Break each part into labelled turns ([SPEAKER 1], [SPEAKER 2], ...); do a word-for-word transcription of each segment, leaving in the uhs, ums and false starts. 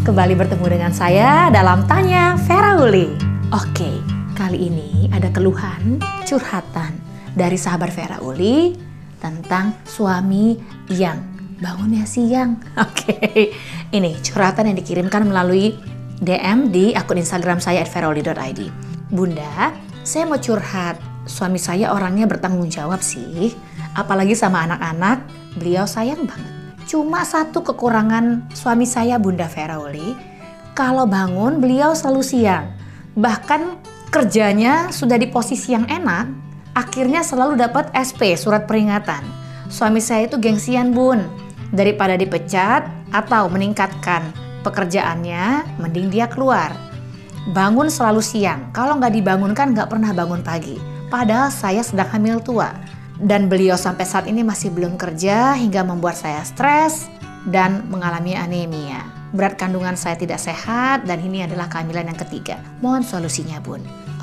[SPEAKER 1] kembali bertemu dengan saya dalam Tanya Vera Uli. Oke, kali ini ada keluhan, curhatan dari sahabat Vera Uli tentang suami yang bangunnya siang. Oke, ini curhatan yang dikirimkan melalui D M di akun Instagram saya at vera uli dot i d. Bunda, saya mau curhat. Suami saya orangnya bertanggung jawab sih, apalagi sama anak-anak, beliau sayang banget. Cuma satu kekurangan suami saya, Bunda Vera Uli, kalau bangun beliau selalu siang. Bahkan kerjanya sudah di posisi yang enak, akhirnya selalu dapat S P, surat peringatan. Suami saya itu gengsian, Bun. Daripada dipecat atau meningkatkan pekerjaannya, mending dia keluar. Bangun selalu siang, kalau nggak dibangunkan nggak pernah bangun pagi. Padahal saya sedang hamil tua. Dan beliau sampai saat ini masih belum kerja hingga membuat saya stres dan mengalami anemia. Berat kandungan saya tidak sehat dan ini adalah kehamilan yang ketiga. Mohon solusinya, Bun.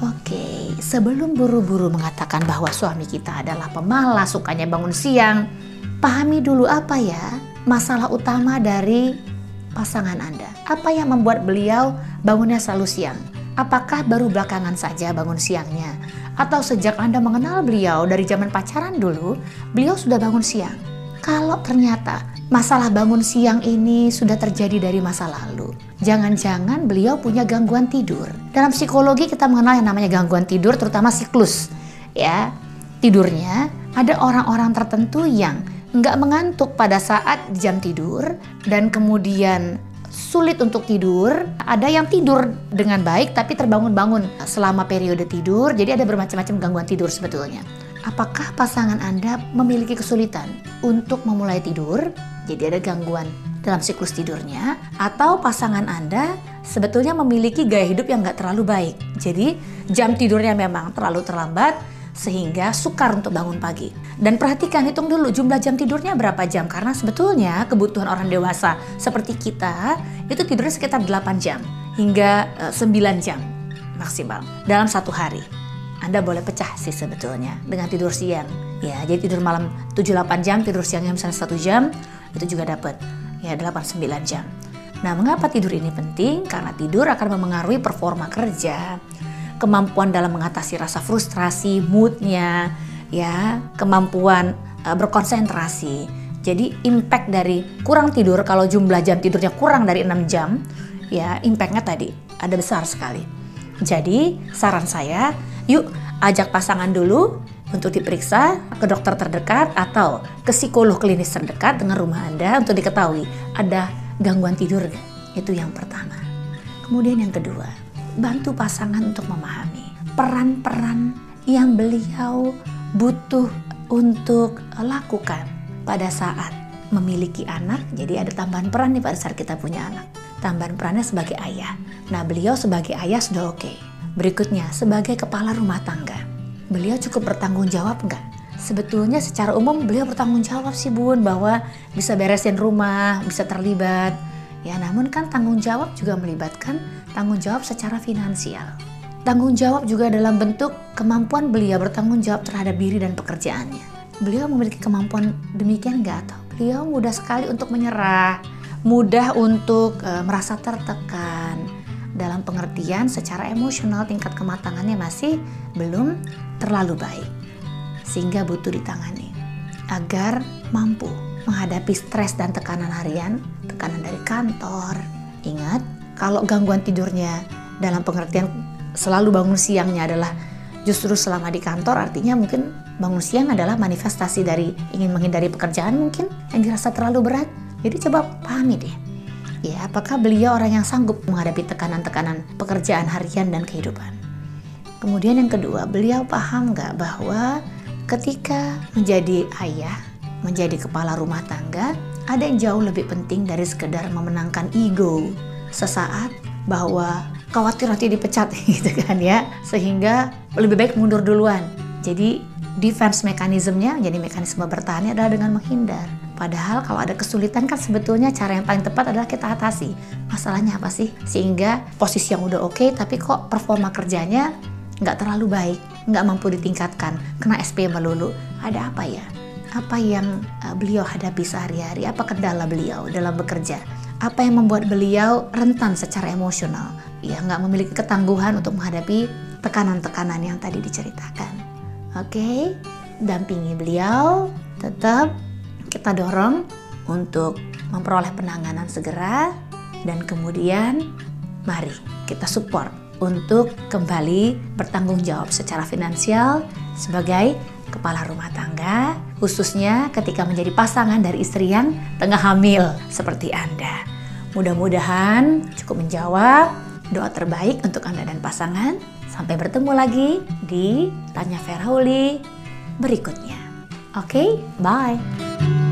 [SPEAKER 1] Oke, sebelum buru-buru mengatakan bahwa suami kita adalah pemalas, sukanya bangun siang, pahami dulu apa ya masalah utama dari pasangan Anda. Apa yang membuat beliau bangunnya selalu siang? Apakah baru belakangan saja bangun siangnya? Atau sejak Anda mengenal beliau dari zaman pacaran dulu, beliau sudah bangun siang? Kalau ternyata masalah bangun siang ini sudah terjadi dari masa lalu, jangan-jangan beliau punya gangguan tidur. Dalam psikologi kita mengenal yang namanya gangguan tidur, terutama siklus. Ya, tidurnya ada orang-orang tertentu yang nggak mengantuk pada saat jam tidur dan kemudian sulit untuk tidur. Ada yang tidur dengan baik tapi terbangun-bangun selama periode tidur. Jadi ada bermacam-macam gangguan tidur sebetulnya. Apakah pasangan Anda memiliki kesulitan untuk memulai tidur? Jadi ada gangguan dalam siklus tidurnya. Atau pasangan Anda sebetulnya memiliki gaya hidup yang nggak terlalu baik. Jadi jam tidurnya memang terlalu terlambat sehingga sukar untuk bangun pagi. Dan perhatikan, hitung dulu jumlah jam tidurnya berapa jam. Karena sebetulnya kebutuhan orang dewasa seperti kita itu tidurnya sekitar delapan jam hingga uh, sembilan jam maksimal dalam satu hari. Anda boleh pecah sih sebetulnya dengan tidur siang. Ya, jadi tidur malam tujuh delapan jam, tidur siangnya misalnya satu jam, itu juga dapat ya delapan sembilan jam. Nah, mengapa tidur ini penting? Karena tidur akan memengaruhi performa kerja, kemampuan dalam mengatasi rasa frustrasi, moodnya, ya, kemampuan uh, berkonsentrasi. Jadi impact dari kurang tidur, kalau jumlah jam tidurnya kurang dari enam jam, ya impactnya tadi ada besar sekali. Jadi saran saya, yuk ajak pasangan dulu untuk diperiksa ke dokter terdekat atau ke psikolog klinis terdekat dengan rumah Anda untuk diketahui ada gangguan tidur. Itu yang pertama. Kemudian yang kedua, bantu pasangan untuk memahami peran-peran yang beliau butuh untuk lakukan pada saat memiliki anak. Jadi ada tambahan peran nih pada saat kita punya anak. Tambahan perannya sebagai ayah. Nah, beliau sebagai ayah sudah oke. Berikutnya, sebagai kepala rumah tangga, beliau cukup bertanggung jawab nggak? Sebetulnya secara umum beliau bertanggung jawab sih, Bun, bahwa bisa beresin rumah, bisa terlibat. Ya, namun kan tanggung jawab juga melibatkan tanggung jawab secara finansial. Tanggung jawab juga dalam bentuk kemampuan beliau bertanggung jawab terhadap diri dan pekerjaannya. Beliau memiliki kemampuan demikian nggak? Atau beliau mudah sekali untuk menyerah, mudah untuk e, merasa tertekan. Dalam pengertian secara emosional tingkat kematangannya masih belum terlalu baik. Sehingga butuh ditangani agar mampu menghadapi stres dan tekanan harian, tekanan dari kantor. Ingat, kalau gangguan tidurnya dalam pengertian selalu bangun siangnya adalah justru selama di kantor, artinya mungkin bangun siang adalah manifestasi dari ingin menghindari pekerjaan mungkin yang dirasa terlalu berat. Jadi coba pahami deh, ya apakah beliau orang yang sanggup menghadapi tekanan-tekanan pekerjaan harian dan kehidupan. Kemudian yang kedua, beliau paham nggak bahwa ketika menjadi ayah, menjadi kepala rumah tangga, ada yang jauh lebih penting dari sekedar memenangkan ego sesaat bahwa khawatir nanti dipecat gitu kan ya, sehingga lebih baik mundur duluan. Jadi defense mekanismenya, jadi mekanisme bertahannya adalah dengan menghindar. Padahal kalau ada kesulitan kan sebetulnya cara yang paling tepat adalah kita atasi. Masalahnya apa sih? Sehingga posisi yang udah oke okay, tapi kok performa kerjanya nggak terlalu baik, nggak mampu ditingkatkan, kena S P melulu. Ada apa ya? Apa yang uh, beliau hadapi sehari-hari? Apa kendala beliau dalam bekerja? apa yang membuat beliau rentan secara emosional. Ya, nggak memiliki ketangguhan untuk menghadapi tekanan-tekanan yang tadi diceritakan. Oke, dampingi beliau, tetap kita dorong untuk memperoleh penanganan segera, dan kemudian mari kita support untuk kembali bertanggung jawab secara finansial sebagai kepala rumah tangga, khususnya ketika menjadi pasangan dari istri yang tengah hamil seperti Anda. Mudah-mudahan cukup menjawab. Doa terbaik untuk Anda dan pasangan. Sampai bertemu lagi di Tanya Vera Uli berikutnya. Oke, bye.